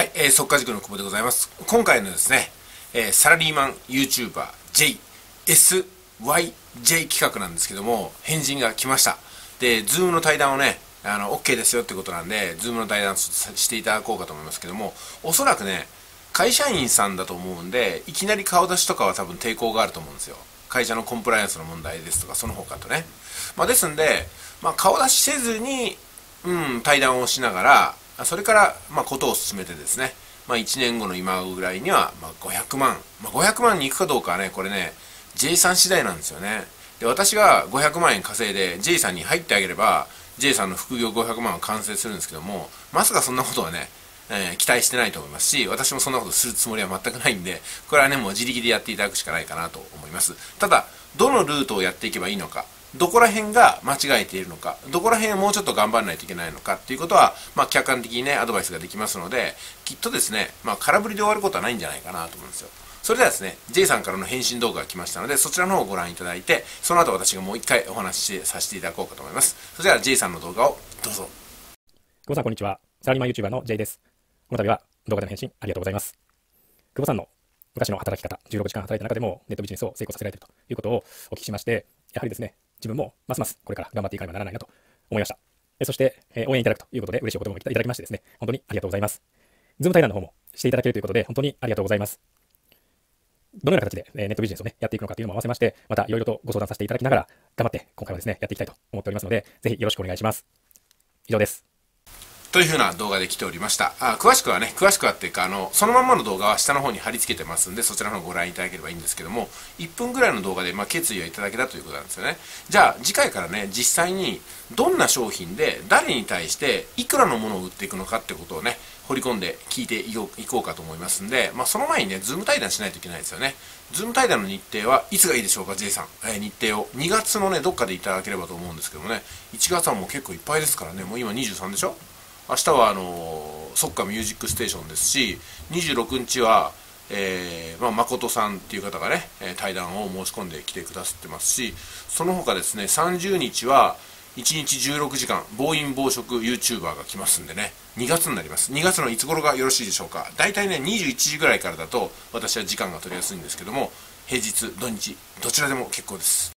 はい、速稼塾の久保でございます。今回のですね、サラリーマン YouTuber JSYJ 企画なんですけども、返信が来ました。で、ズームの対談をね、OK ですよってことなんで、ズームの対談していただこうかと思いますけども、おそらくね、会社員さんだと思うんで、いきなり顔出しとかは多分抵抗があると思うんですよ。会社のコンプライアンスの問題ですとか、その他とね。ですんで、顔出しせずに、対談をしながら、それから、ことを進めてですね、1年後の今ぐらいには、500万。500万に行くかどうかはね、これね、J さん次第なんですよね。で、私が500万円稼いで J さんに入ってあげれば、J さんの副業500万は完成するんですけども、まさかそんなことはね、期待してないと思いますし、私もそんなことするつもりは全くないんで、これはね、もう自力でやっていただくしかないかなと思います。ただ、どのルートをやっていけばいいのか、どこら辺が間違えているのか、どこら辺をもうちょっと頑張らないといけないのかっていうことは、客観的にね、アドバイスができますので、きっとですね、空振りで終わることはないんじゃないかなと思うんですよ。それではですね、J さんからの返信動画が来ましたので、そちらの方をご覧いただいて、その後私がもう一回お話しさせていただこうかと思います。それでは J さんの動画をどうぞ。 久保さんこんにちは。サラリーマン YouTuber の J です。この度は動画での返信ありがとうございます。久保さんの昔の働き方、16時間働いた中でもネットビジネスを成功させられているということをお聞きしまして、やはりですね、自分もますますこれから頑張っていかねばならないなと思いました。そして、応援いただくということで嬉しいお言葉もいただきましてですね、本当にありがとうございます。ズーム対談の方もしていただけるということで本当にありがとうございます。どのような形でネットビジネスをね、やっていくのかというのも合わせまして、またいろいろとご相談させていただきながら、頑張って今回はですね、やっていきたいと思っておりますので、ぜひよろしくお願いします。以上です。 というふうな動画で来ておりました。詳しくはっていうか、そのまんまの動画は下の方に貼り付けてますんで、そちらの方をご覧いただければいいんですけども、1分ぐらいの動画で、決意をいただけたということなんですよね。じゃあ、次回からね、実際にどんな商品で、誰に対して、いくらのものを売っていくのかってことをね、掘り込んで聞いていこうかと思いますんで、その前にね、ズーム対談しないといけないですよね。ズーム対談の日程はいつがいいでしょうか、J さん。日程を2月のね、どっかでいただければと思うんですけどもね、1月はもう結構いっぱいですからね、もう今23でしょ。明日はそっかミュージックステーションですし、26日は、誠さんっていう方がね、対談を申し込んできてくださってますし、その他ですね、30日は1日16時間、暴飲暴食 YouTuber が来ますんでね、2月になります。2月のいつ頃がよろしいでしょうか。大体ね、21時ぐらいからだと、私は時間が取りやすいんですけども、平日、土日、どちらでも結構です。